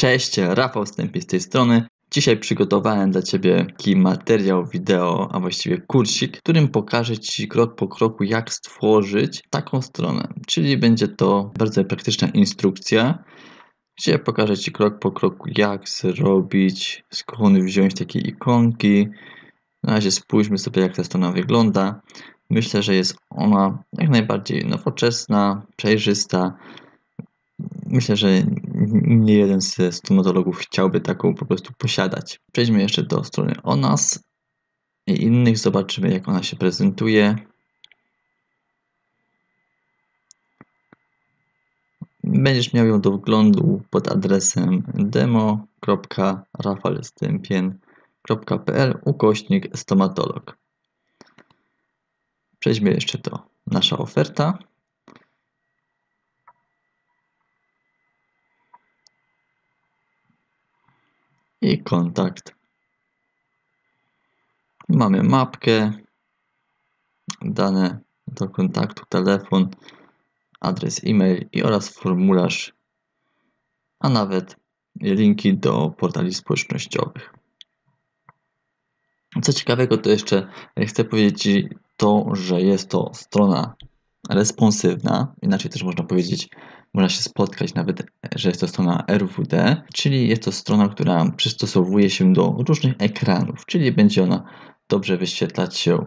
Cześć, Rafał Stępień z tej strony. Dzisiaj przygotowałem dla Ciebie taki materiał wideo, a właściwie kursik, w którym pokażę Ci krok po kroku, jak stworzyć taką stronę. Czyli będzie to bardzo praktyczna instrukcja, gdzie pokażę Ci krok po kroku, jak zrobić, skąd wziąć takie ikonki. Na razie spójrzmy sobie, jak ta strona wygląda. Myślę, że jest ona jak najbardziej nowoczesna, przejrzysta. Myślę, że nie jeden ze stomatologów chciałby taką po prostu posiadać. Przejdźmy jeszcze do strony o nas i innych. Zobaczymy, jak ona się prezentuje. Będziesz miał ją do wglądu pod adresem demo.rafalstępien.pl/stomatolog. Przejdźmy jeszcze do nasza oferta. I kontakt. Mamy mapkę, dane do kontaktu, telefon, adres e-mail oraz formularz, a nawet linki do portali społecznościowych. Co ciekawego, to jeszcze chcę powiedzieć Ci to, że jest to strona responsywna, inaczej też można powiedzieć, można się spotkać nawet, że jest to strona RWD, czyli jest to strona, która przystosowuje się do różnych ekranów, czyli będzie ona dobrze wyświetlać się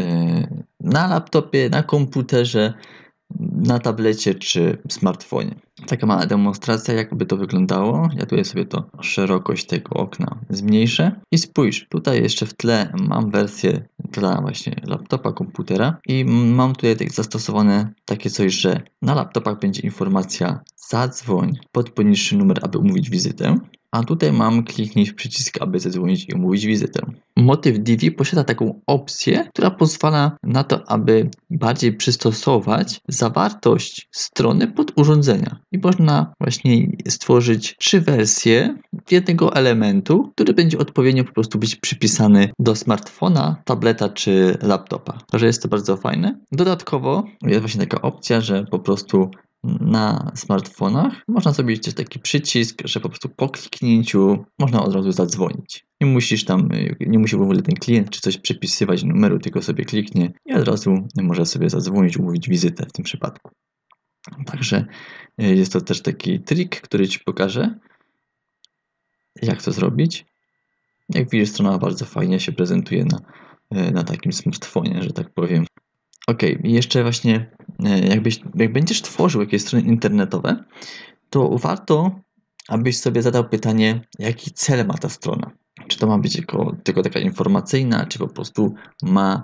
na laptopie, na komputerze, na tablecie czy smartfonie. Taka mała demonstracja, jakby to wyglądało. Ja tutaj sobie to szerokość tego okna zmniejszę i spójrz, tutaj jeszcze w tle mam wersję dla właśnie laptopa, komputera i mam tutaj zastosowane takie coś, że na laptopach będzie informacja zadzwoń pod poniższy numer, aby umówić wizytę. A tutaj mam kliknij w przycisk, aby zadzwonić i umówić wizytę. Motyw Divi posiada taką opcję, która pozwala na to, aby bardziej przystosować zawartość strony pod urządzenia. I można właśnie stworzyć 3 wersje jednego elementu, który będzie odpowiednio po prostu być przypisany do smartfona, tableta czy laptopa. Także jest to bardzo fajne. Dodatkowo jest właśnie taka opcja, że po prostu na smartfonach można zrobić też taki przycisk, że po prostu po kliknięciu można od razu zadzwonić. Nie musi w ogóle ten klient czy coś przepisywać numeru, tylko sobie kliknie i od razu może sobie zadzwonić, umówić wizytę w tym przypadku. Także jest to też taki trik, który Ci pokażę, jak to zrobić. Jak widzisz, strona bardzo fajnie się prezentuje na takim smartfonie, że tak powiem. Ok, i jeszcze właśnie jak będziesz tworzył jakieś strony internetowe, to warto, abyś sobie zadał pytanie, jaki cel ma ta strona. Czy to ma być tylko taka informacyjna, czy po prostu ma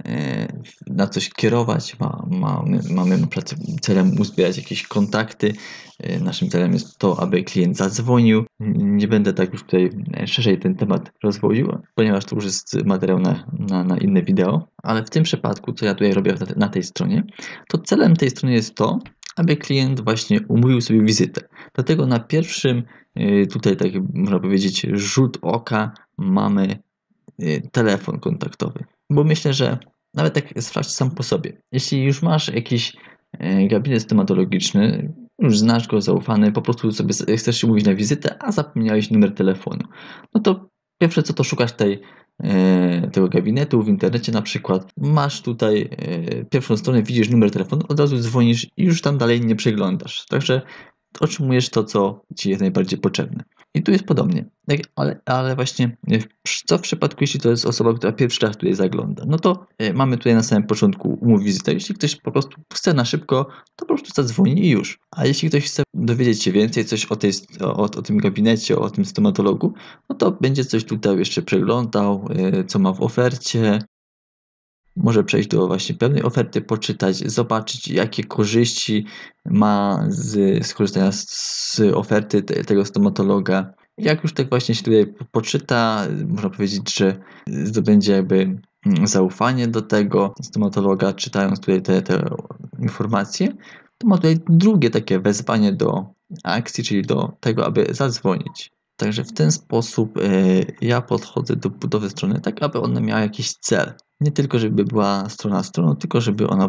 na coś kierować, mamy na przykład celem uzbierać jakieś kontakty. Naszym celem jest to, aby klient zadzwonił. Nie będę tak już tutaj szerzej ten temat rozwodził, ponieważ to już jest materiał na inne wideo, ale w tym przypadku, co ja tutaj robię na tej stronie, to celem tej strony jest to, aby klient właśnie umówił sobie wizytę. Dlatego na pierwszym tutaj, tak można powiedzieć, rzut oka mamy telefon kontaktowy. Bo myślę, że nawet tak sprawdź sam po sobie. Jeśli już masz jakiś gabinet stomatologiczny, już znasz go, zaufany, po prostu sobie chcesz się umówić na wizytę, a zapomniałeś numer telefonu, no to pierwsze co, to szukasz tego gabinetu w internecie, na przykład masz tutaj pierwszą stronę, widzisz numer telefonu, od razu dzwonisz i już tam dalej nie przeglądasz. Także otrzymujesz to, co Ci jest najbardziej potrzebne. I tu jest podobnie. Ale właśnie co w przypadku, jeśli to jest osoba, która pierwszy raz tutaj zagląda? No to mamy tutaj na samym początku umów wizytę. Jeśli ktoś po prostu chce na szybko, to po prostu zadzwoni i już. A jeśli ktoś chce dowiedzieć się więcej coś o tym gabinecie, o tym stomatologu, no to będzie coś tutaj jeszcze przeglądał, co ma w ofercie. Może przejść do właśnie pewnej oferty, poczytać, zobaczyć, jakie korzyści ma z skorzystania z oferty tego stomatologa. Jak już tak właśnie się tutaj poczyta, można powiedzieć, że zdobędzie jakby zaufanie do tego stomatologa, czytając tutaj te informacje, to ma tutaj drugie takie wezwanie do akcji, czyli do tego, aby zadzwonić. Także w ten sposób ja podchodzę do budowy strony, tak aby ona miała jakiś cel. Nie tylko, żeby była strona stroną, tylko żeby ona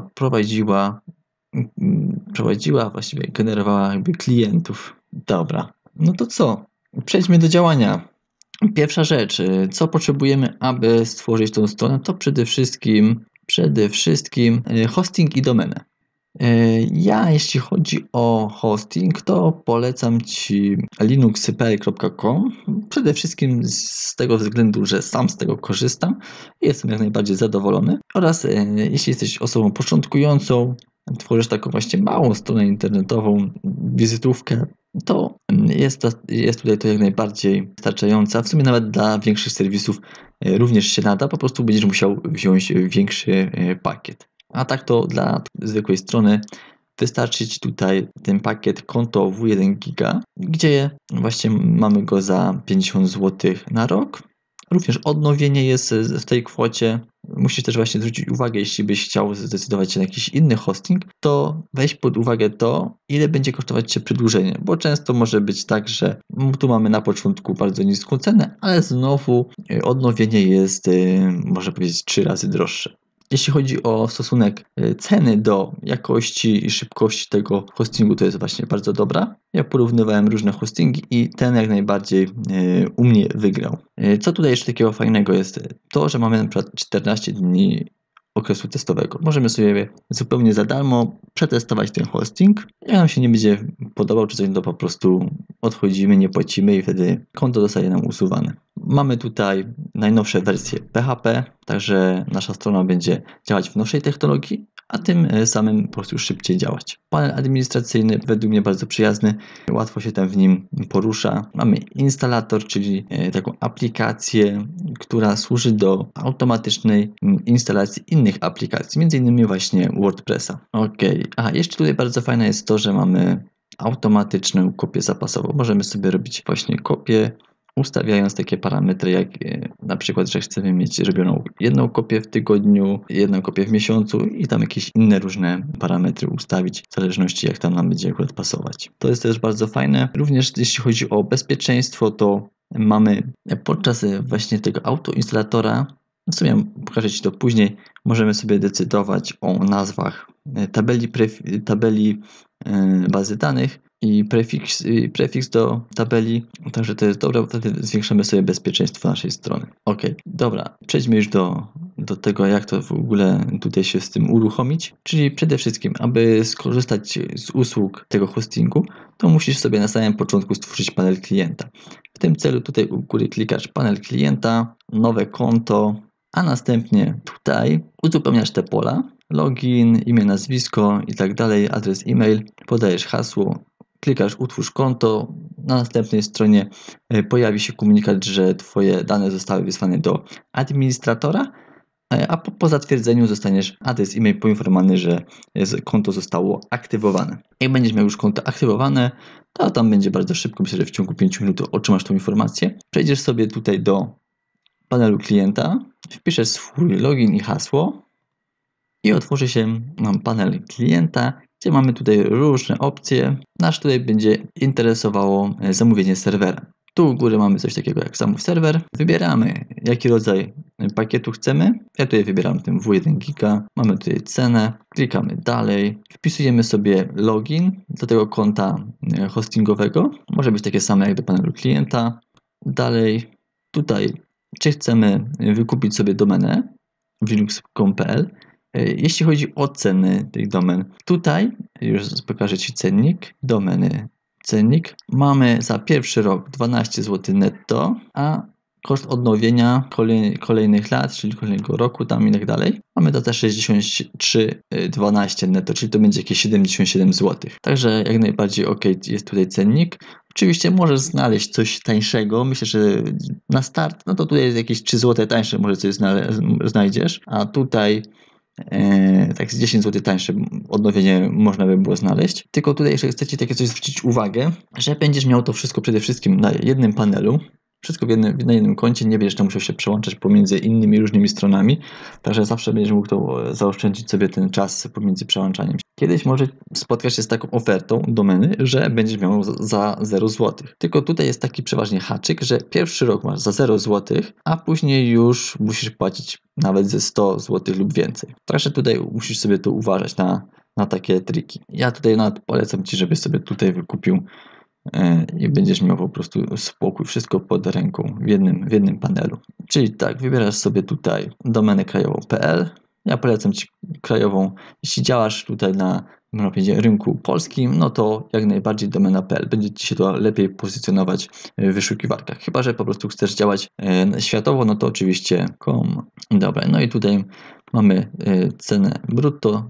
prowadziła, właściwie generowała jakby klientów. Dobra, no to co? Przejdźmy do działania. Pierwsza rzecz, co potrzebujemy, aby stworzyć tą stronę, to przede wszystkim hosting i domenę. Jeśli chodzi o hosting, to polecam Ci linuxpl.com. Przede wszystkim z tego względu, że sam z tego korzystam i jestem jak najbardziej zadowolony. Oraz jeśli jesteś osobą początkującą, tworzysz taką właśnie małą stronę internetową, wizytówkę, to jest tutaj to jak najbardziej wystarczające. W sumie nawet dla większych serwisów również się nada, po prostu będziesz musiał wziąć większy pakiet. A tak to dla zwykłej strony wystarczy Ci tutaj ten pakiet konto W1 Giga, gdzie właśnie mamy go za 50 zł na rok. Również odnowienie jest w tej kwocie. Musisz też właśnie zwrócić uwagę, jeśli byś chciał zdecydować się na jakiś inny hosting, to weź pod uwagę to, ile będzie kosztować Cię przedłużenie, bo często może być tak, że tu mamy na początku bardzo niską cenę, ale znowu odnowienie jest, można powiedzieć, 3 razy droższe. Jeśli chodzi o stosunek ceny do jakości i szybkości tego hostingu, to jest właśnie bardzo dobra. Ja porównywałem różne hostingi i ten jak najbardziej u mnie wygrał. Co tutaj jeszcze takiego fajnego jest? To, że mamy na przykład 14 dni okresu testowego. Możemy sobie zupełnie za darmo przetestować ten hosting. Jak nam się nie będzie podobał czy coś, to po prostu odchodzimy, nie płacimy i wtedy konto zostaje nam usuwane. Mamy tutaj najnowsze wersje PHP, także nasza strona będzie działać w nowszej technologii, a tym samym po prostu szybciej działać. Panel administracyjny według mnie bardzo przyjazny, łatwo się tam w nim porusza. Mamy instalator, czyli taką aplikację, która służy do automatycznej instalacji innych aplikacji, m.in. właśnie WordPressa. Jeszcze tutaj bardzo fajne jest to, że mamy automatyczną kopię zapasową. Możemy sobie robić właśnie kopię, ustawiając takie parametry jak na przykład, że chcemy mieć robioną jedną kopię w tygodniu, jedną kopię w miesiącu i tam jakieś inne różne parametry ustawić w zależności jak tam nam będzie akurat pasować. To jest też bardzo fajne. Również jeśli chodzi o bezpieczeństwo, to mamy podczas właśnie tego autoinstalatora, w sumie pokażę Ci to później, możemy sobie decydować o nazwach tabeli bazy danych i prefiks do tabeli, także to jest dobre, wtedy zwiększamy sobie bezpieczeństwo naszej strony. Dobra, przejdźmy już do tego, jak to w ogóle tutaj się z tym uruchomić, czyli przede wszystkim, aby skorzystać z usług tego hostingu, to musisz sobie na samym początku stworzyć panel klienta. W tym celu tutaj u góry klikasz panel klienta, nowe konto, a następnie tutaj uzupełniasz te pola, login, imię, nazwisko i tak dalej, adres e-mail, podajesz hasło, klikasz utwórz konto, na następnej stronie pojawi się komunikat, że Twoje dane zostały wysłane do administratora, a po zatwierdzeniu zostaniesz adres e-mail poinformowany, że konto zostało aktywowane. Jak będziesz miał już konto aktywowane, to tam będzie bardzo szybko, myślę, że w ciągu 5 minut otrzymasz tą informację. Przejdziesz sobie tutaj do panelu klienta, wpiszesz swój login i hasło i otworzy się nam panel klienta, gdzie mamy tutaj różne opcje. Nas tutaj będzie interesowało zamówienie serwera. Tu u góry mamy coś takiego jak zamów serwer. Wybieramy jaki rodzaj pakietu chcemy. Ja tutaj wybieram ten W1 Giga. Mamy tutaj cenę. Klikamy dalej. Wpisujemy sobie login do tego konta hostingowego. Może być takie same jak do panelu klienta. Dalej tutaj czy chcemy wykupić sobie domenę linux.pl. Jeśli chodzi o ceny tych domen, tutaj już pokażę Ci cennik, domeny, cennik. Mamy za pierwszy rok 12 zł netto, a koszt odnowienia kolejnych lat, czyli kolejnego roku tam i tak dalej, mamy datę 63,12 netto, czyli to będzie jakieś 77 zł. Także jak najbardziej ok jest tutaj cennik. Oczywiście możesz znaleźć coś tańszego. Myślę, że na start, no to tutaj jest jakieś 3 zł tańsze, może coś znajdziesz, a tutaj tak z 10 zł tańsze odnowienie można by było znaleźć. Tylko tutaj jeszcze chcę Ci takie coś zwrócić uwagę, że będziesz miał to wszystko przede wszystkim na jednym panelu. Wszystko na jednym koncie, nie będziesz tam musiał się przełączać pomiędzy innymi różnymi stronami, także zawsze będziesz mógł to zaoszczędzić sobie ten czas pomiędzy przełączaniem. Kiedyś może spotkasz się z taką ofertą domeny, że będziesz miał za 0 zł. Tylko tutaj jest taki przeważnie haczyk, że pierwszy rok masz za 0 zł, a później już musisz płacić nawet ze 100 zł lub więcej. Także tutaj musisz sobie tu uważać na takie triki. Ja tutaj nawet polecam Ci, żebyś sobie tutaj wykupił i będziesz miał po prostu spokój, wszystko pod ręką w jednym panelu. Czyli tak, wybierasz sobie tutaj domenę krajową.pl. Ja polecam Ci krajową. Jeśli działasz tutaj na, można powiedzieć, rynku polskim, no to jak najbardziej domena.pl. Będzie Ci się to lepiej pozycjonować w wyszukiwarkach. Chyba że po prostu chcesz działać światowo, no to oczywiście .com. Dobra, no i tutaj mamy cenę brutto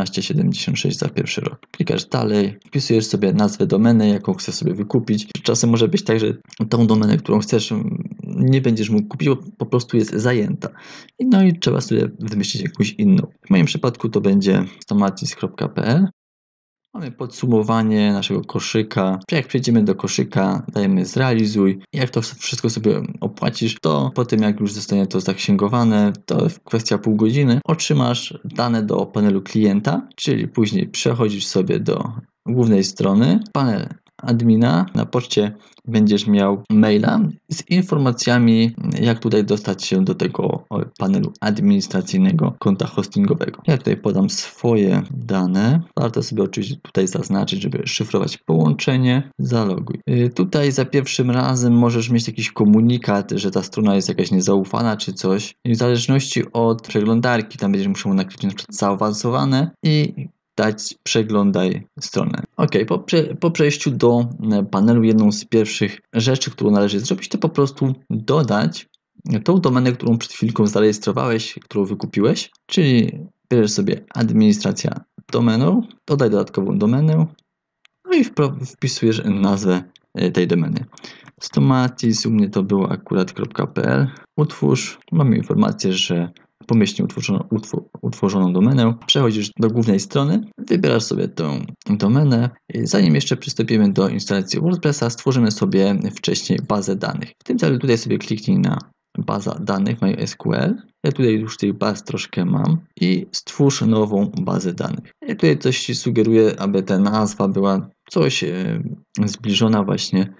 14,76 za pierwszy rok. Klikasz dalej, wpisujesz sobie nazwę domeny, jaką chcesz sobie wykupić. Czasem może być tak, że tą domenę, którą chcesz, nie będziesz mógł kupić, bo po prostu jest zajęta. No i trzeba sobie wymyślić jakąś inną. W moim przypadku to będzie stomatis.pl. Mamy podsumowanie naszego koszyka. Jak przejdziemy do koszyka, dajemy zrealizuj. Jak to wszystko sobie opłacisz, to po tym jak już zostanie to zaksięgowane, to w kwestia pół godziny otrzymasz dane do panelu klienta, czyli później przechodzisz sobie do głównej strony, panel admina. Na poczcie będziesz miał maila z informacjami, jak tutaj dostać się do tego panelu administracyjnego konta hostingowego. Ja tutaj podam swoje dane. Warto sobie oczywiście tutaj zaznaczyć, żeby szyfrować połączenie. Zaloguj. Tutaj za pierwszym razem możesz mieć jakiś komunikat, że ta strona jest jakaś niezaufana czy coś. I w zależności od przeglądarki, tam będziesz musiał naklikać na przykład zaawansowane i dać przeglądaj stronę. Ok, po przejściu do panelu jedną z pierwszych rzeczy, którą należy zrobić, to po prostu dodać tą domenę, którą przed chwilką zarejestrowałeś, którą wykupiłeś, czyli bierzesz sobie administracja domeną, dodaj dodatkową domenę, no i wpisujesz nazwę tej domeny. Stomatis, u mnie to było akurat.pl. Utwórz, mamy informację, że pomyślnie utworzoną domenę, przechodzisz do głównej strony, wybierasz sobie tę domenę. Zanim jeszcze przystąpimy do instalacji WordPressa, stworzymy sobie wcześniej bazę danych. W tym celu tutaj sobie kliknij na baza danych MySQL. Ja tutaj już tych baz troszkę mam i stwórz nową bazę danych. Ja tutaj coś Ci sugeruję, aby ta nazwa była coś zbliżona właśnie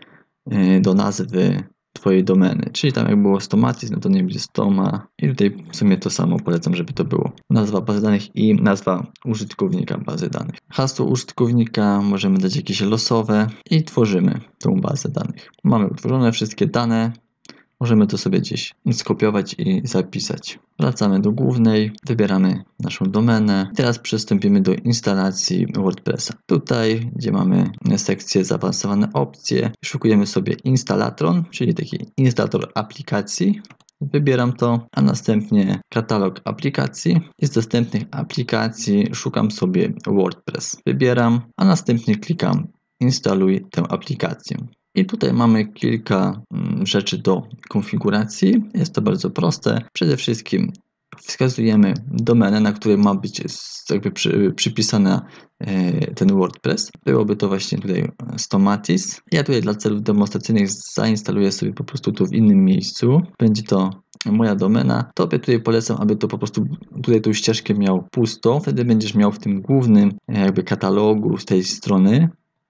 do nazwy Twojej domeny, czyli tam jak było Stomatis, no to nie będzie Stoma i tutaj w sumie to samo polecam, żeby to było nazwa bazy danych i nazwa użytkownika bazy danych. Hasło użytkownika możemy dać jakieś losowe i tworzymy tą bazę danych. Mamy utworzone wszystkie dane. Możemy to sobie gdzieś skopiować i zapisać. Wracamy do głównej, wybieramy naszą domenę. Teraz przystąpimy do instalacji WordPressa. Tutaj, gdzie mamy sekcję zaawansowane opcje, szukujemy sobie Instalatron, czyli taki instalator aplikacji. Wybieram to, a następnie katalog aplikacji. Z dostępnych aplikacji szukam sobie WordPress. Wybieram, a następnie klikam instaluj tę aplikację. I tutaj mamy kilka rzeczy do konfiguracji. Jest to bardzo proste. Przede wszystkim wskazujemy domenę, na której ma być jakby przypisana ten WordPress. Byłoby to właśnie tutaj Stomatis. Ja tutaj dla celów demonstracyjnych zainstaluję sobie po prostu to w innym miejscu. Będzie to moja domena. Tobie tutaj polecam, aby to po prostu tutaj tą ścieżkę miał pustą. Wtedy będziesz miał w tym głównym jakby katalogu z tej strony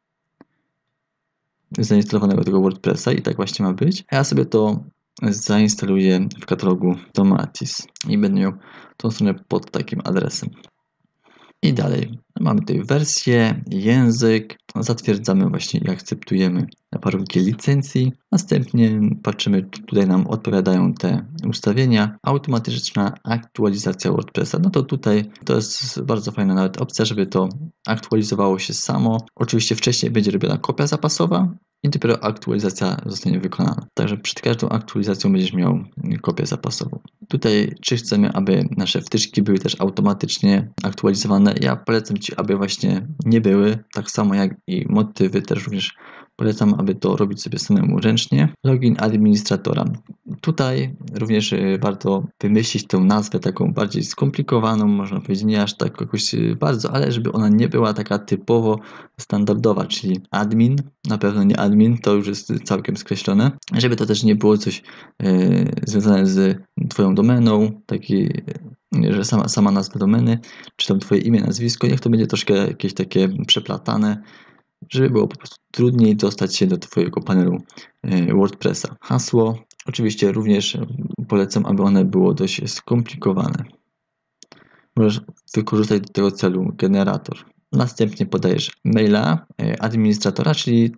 zainstalowanego tego WordPressa i tak właśnie ma być. A ja sobie to zainstaluję w katalogu Stomatis i będę miał tą stronę pod takim adresem. I dalej mamy tutaj wersję, język, zatwierdzamy właśnie i akceptujemy warunki licencji. Następnie patrzymy, czy tutaj nam odpowiadają te ustawienia. Automatyczna aktualizacja WordPressa. No to tutaj to jest bardzo fajna nawet opcja, żeby to aktualizowało się samo. Oczywiście wcześniej będzie robiona kopia zapasowa i dopiero aktualizacja zostanie wykonana. Także przed każdą aktualizacją będziesz miał kopię zapasową. Tutaj czy chcemy, aby nasze wtyczki były też automatycznie aktualizowane? Ja polecam Ci, aby właśnie nie były, tak samo jak i motywy też również polecam, aby to robić sobie samemu ręcznie. Login administratora. Tutaj również warto wymyślić tę nazwę taką bardziej skomplikowaną, można powiedzieć nie aż tak jakoś bardzo, ale żeby ona nie była taka typowo standardowa, czyli admin, na pewno nie admin, to już jest całkiem skreślone. Żeby to też nie było coś związane z Twoją domeną, taki, że sama nazwa domeny, czy tam Twoje imię, nazwisko, niech to będzie troszkę jakieś takie przeplatane, żeby było po prostu trudniej dostać się do Twojego panelu WordPressa. Hasło, oczywiście również polecam, aby one było dość skomplikowane. Możesz wykorzystać do tego celu generator. Następnie podajesz maila administratora, czyli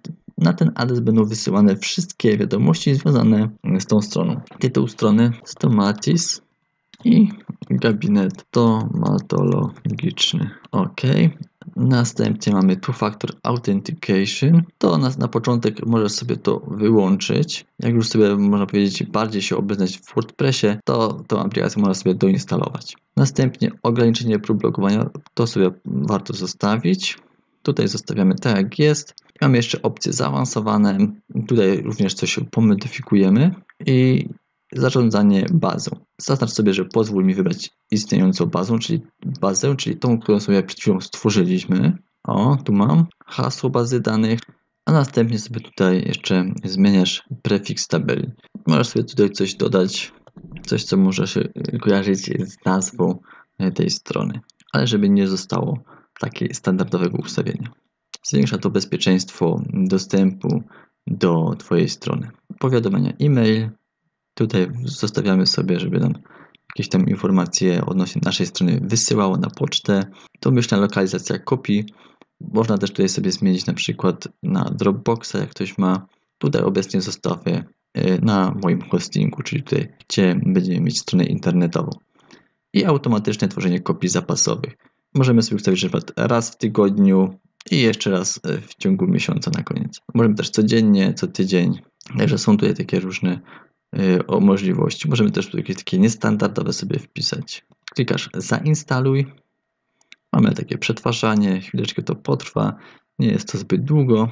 Na ten adres będą wysyłane wszystkie wiadomości związane z tą stroną. Tytuł strony Stomatis i gabinet stomatologiczny. OK. Następnie mamy Two-Factor Authentication. To na początek możesz sobie to wyłączyć. Jak już sobie, można powiedzieć, bardziej się obeznać w WordPressie, to tą aplikację można sobie doinstalować. Następnie ograniczenie prób logowania. To sobie warto zostawić. Tutaj zostawiamy tak jak jest. Mamy jeszcze opcje zaawansowane. Tutaj również coś pomodyfikujemy. I zarządzanie bazą. Zaznacz sobie, że pozwól mi wybrać istniejącą bazę, czyli tą, którą sobie przed chwilą stworzyliśmy. O, tu mam hasło bazy danych, a następnie sobie tutaj jeszcze zmieniasz prefiks tabeli. Możesz sobie tutaj coś dodać, coś co może się kojarzyć z nazwą tej strony, ale żeby nie zostało takiego standardowego ustawienia. Zwiększa to bezpieczeństwo dostępu do Twojej strony. Powiadomienia e-mail. Tutaj zostawiamy sobie, żeby nam jakieś tam informacje odnośnie naszej strony wysyłało na pocztę. Domyślna lokalizacja kopii. Można też tutaj sobie zmienić na przykład na Dropboxa, jak ktoś ma. Tutaj obecnie zostawię na moim hostingu, czyli tutaj, gdzie będziemy mieć stronę internetową. I automatyczne tworzenie kopii zapasowych. Możemy sobie ustawić, że raz w tygodniu i jeszcze raz w ciągu miesiąca na koniec. Możemy też codziennie, co tydzień. Także są tutaj takie różne o możliwości. Możemy też tu jakieś takie niestandardowe sobie wpisać. Klikasz zainstaluj. Mamy takie przetwarzanie. Chwileczkę to potrwa. Nie jest to zbyt długo.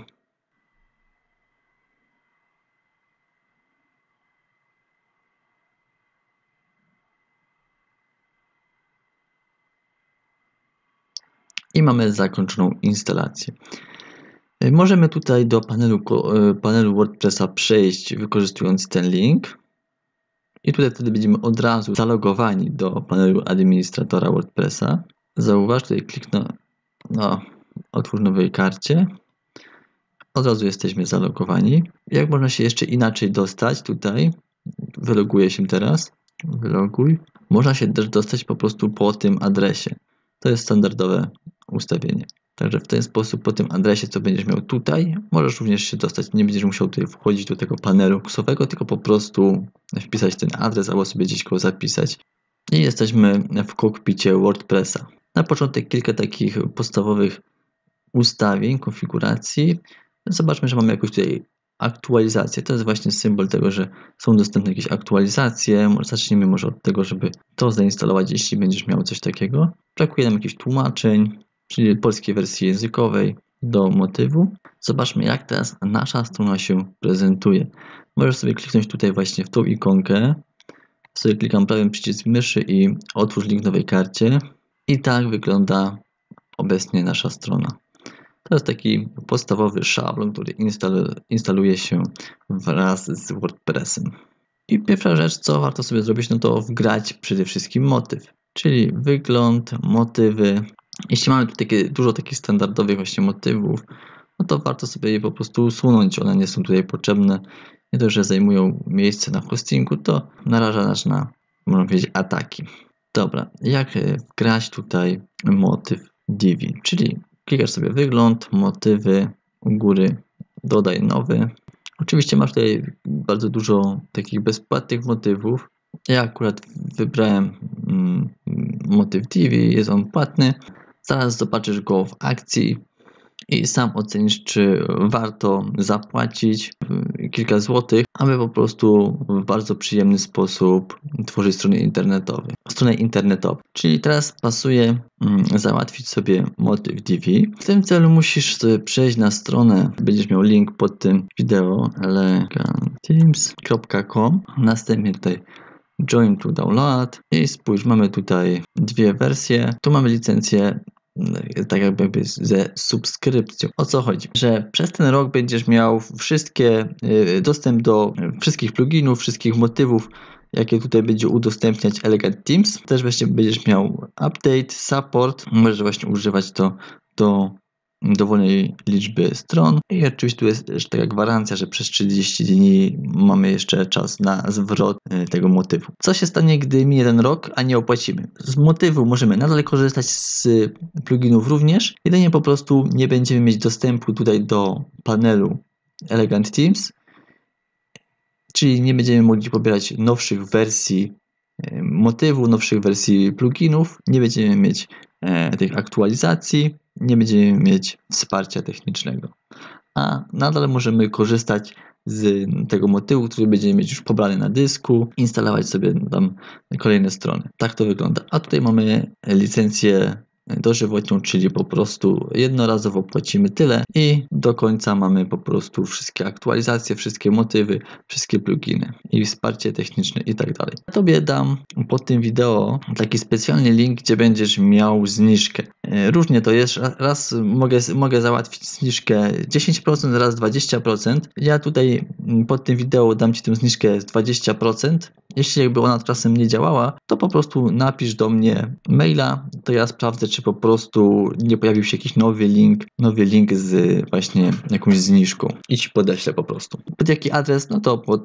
I mamy zakończoną instalację. Możemy tutaj do panelu WordPressa przejść wykorzystując ten link. I tutaj wtedy będziemy od razu zalogowani do panelu administratora WordPressa. Zauważ, tutaj kliknę otwórz nowej karcie. Od razu jesteśmy zalogowani. Jak można się jeszcze inaczej dostać tutaj? Wyloguję się teraz. Wyloguj. Można się też dostać po prostu po tym adresie. To jest standardowe ustawienie. Także w ten sposób po tym adresie, co będziesz miał tutaj, możesz również się dostać. Nie będziesz musiał tutaj wchodzić do tego panelu kursowego, tylko po prostu wpisać ten adres albo sobie gdzieś go zapisać. I jesteśmy w kokpicie WordPressa. Na początek kilka takich podstawowych ustawień, konfiguracji. Zobaczmy, że mamy jakąś tutaj aktualizację. To jest właśnie symbol tego, że są dostępne jakieś aktualizacje. Zacznijmy może od tego, żeby to zainstalować, jeśli będziesz miał coś takiego. Brakuje nam jakichś tłumaczeń, czyli polskiej wersji językowej do motywu. Zobaczmy, jak teraz nasza strona się prezentuje. Możesz sobie kliknąć tutaj właśnie w tą ikonkę. Sobie klikam prawym przycisk myszy i otwórz link nowej karcie. I tak wygląda obecnie nasza strona. To jest taki podstawowy szablon, który instaluje się wraz z WordPressem. I pierwsza rzecz, co warto sobie zrobić, no to wgrać przede wszystkim motyw, czyli wygląd, motywy. Jeśli mamy tu dużo takich standardowych właśnie motywów, no to warto sobie je po prostu usunąć. One nie są tutaj potrzebne. Nie dość, że zajmują miejsce na hostingu, to naraża nas na, można powiedzieć, ataki. Dobra, jak wgrać tutaj motyw Divi, czyli klikasz sobie wygląd, motywy, u góry dodaj nowy. Oczywiście masz tutaj bardzo dużo takich bezpłatnych motywów. Ja akurat wybrałem motyw Divi, jest on płatny. Zaraz zobaczysz go w akcji i sam ocenisz, czy warto zapłacić kilka złotych, aby po prostu w bardzo przyjemny sposób tworzyć stronę internetową. Czyli teraz pasuje załatwić sobie motyw Divi. W tym celu musisz sobie przejść na stronę, będziesz miał link pod tym wideo, eleganteams.com. Następnie tutaj join to download i spójrz, mamy tutaj dwie wersje. Tu mamy licencję tak jakby ze subskrypcją. O co chodzi? Że przez ten rok będziesz miał dostęp do wszystkich pluginów, wszystkich motywów, jakie tutaj będzie udostępniać Elegant Themes. Też właśnie będziesz miał update, support. Możesz właśnie używać to do dowolnej liczby stron. I oczywiście tu jest też taka gwarancja, że przez 30 dni mamy jeszcze czas na zwrot tego motywu. Co się stanie, gdy minie ten rok, a nie opłacimy? Z motywu możemy nadal korzystać, z pluginów również, jedynie po prostu nie będziemy mieć dostępu tutaj do panelu Elegant Themes, czyli nie będziemy mogli pobierać nowszych wersji motywu, nowszych wersji pluginów, nie będziemy mieć tych aktualizacji, nie będziemy mieć wsparcia technicznego. A nadal możemy korzystać z tego motywu, który będziemy mieć już pobrany na dysku, instalować sobie tam kolejne strony. Tak to wygląda. A tutaj mamy licencję dożywotnią, czyli po prostu jednorazowo płacimy tyle i do końca mamy po prostu wszystkie aktualizacje, wszystkie motywy, wszystkie pluginy i wsparcie techniczne i tak dalej. Tobie dam pod tym wideo taki specjalny link, gdzie będziesz miał zniżkę. Różnie to jest, raz mogę załatwić zniżkę 10%, raz 20%. Ja tutaj pod tym wideo dam Ci tę zniżkę z 20%. Jeśli jakby ona czasem nie działała, to po prostu napisz do mnie maila, to ja sprawdzę, czy po prostu nie pojawił się jakiś nowy link z właśnie jakąś zniżką i Ci podeślę po prostu. Pod jaki adres? No to pod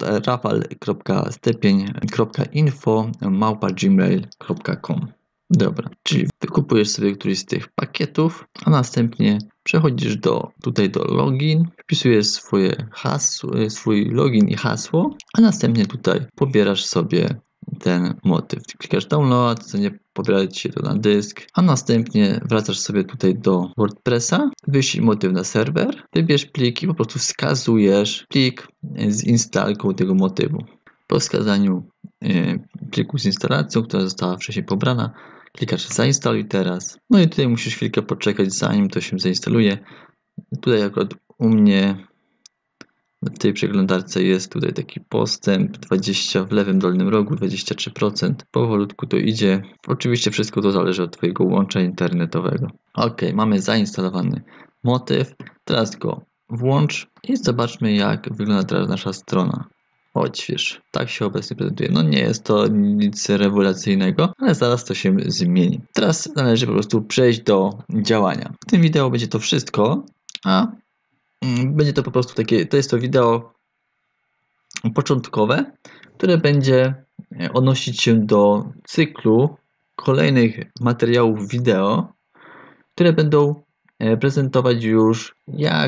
rafal.stepień.info@gmail.com. Dobra, czyli wykupujesz sobie któryś z tych pakietów, a następnie przechodzisz tutaj do login, wpisujesz swój login i hasło, a następnie tutaj pobierasz sobie ten motyw. Klikasz download, pobiera Ci się to na dysk, a następnie wracasz sobie tutaj do WordPressa, wyślij motyw na serwer, wybierz plik i po prostu wskazujesz plik z instalką tego motywu. Po wskazaniu pliku z instalacją, która została wcześniej pobrana, klikasz zainstaluj teraz. No i tutaj musisz chwilkę poczekać, zanim to się zainstaluje. Tutaj akurat u mnie w tej przeglądarce jest tutaj taki postęp 20 w lewym dolnym rogu, 23%. Powolutku to idzie. Oczywiście wszystko to zależy od Twojego łącza internetowego. Ok, mamy zainstalowany motyw. Teraz go włącz i zobaczmy, jak wygląda teraz nasza strona. Odśwież. Tak się obecnie prezentuje. No nie jest to nic rewelacyjnego, ale zaraz to się zmieni. Teraz należy po prostu przejść do działania. W tym wideo będzie to wszystko, a będzie to po prostu takie, to jest to wideo początkowe, które będzie odnosić się do cyklu kolejnych materiałów wideo, które będą prezentować już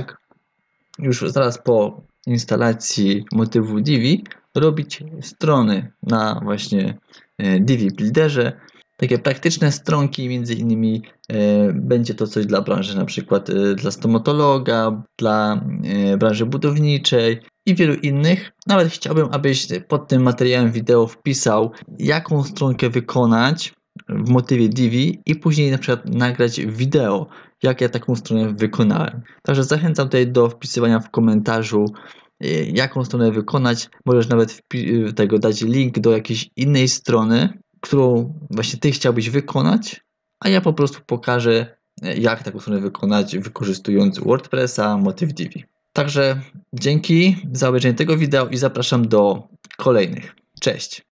zaraz po instalacji motywu Divi robić strony na właśnie Divi Builderze. Takie praktyczne stronki, między innymi będzie to coś dla branży, na przykład dla stomatologa, dla branży budowniczej i wielu innych. Nawet chciałbym, abyś pod tym materiałem wideo wpisał, jaką stronkę wykonać w motywie Divi i później na przykład nagrać wideo, jak ja taką stronę wykonałem. Także zachęcam tutaj do wpisywania w komentarzu, jaką stronę wykonać. Możesz nawet dać link do jakiejś innej strony, którą właśnie Ty chciałbyś wykonać, a ja po prostu pokażę, jak taką stronę wykonać, wykorzystując WordPressa, motyw Divi. Także dzięki za obejrzenie tego wideo i zapraszam do kolejnych. Cześć!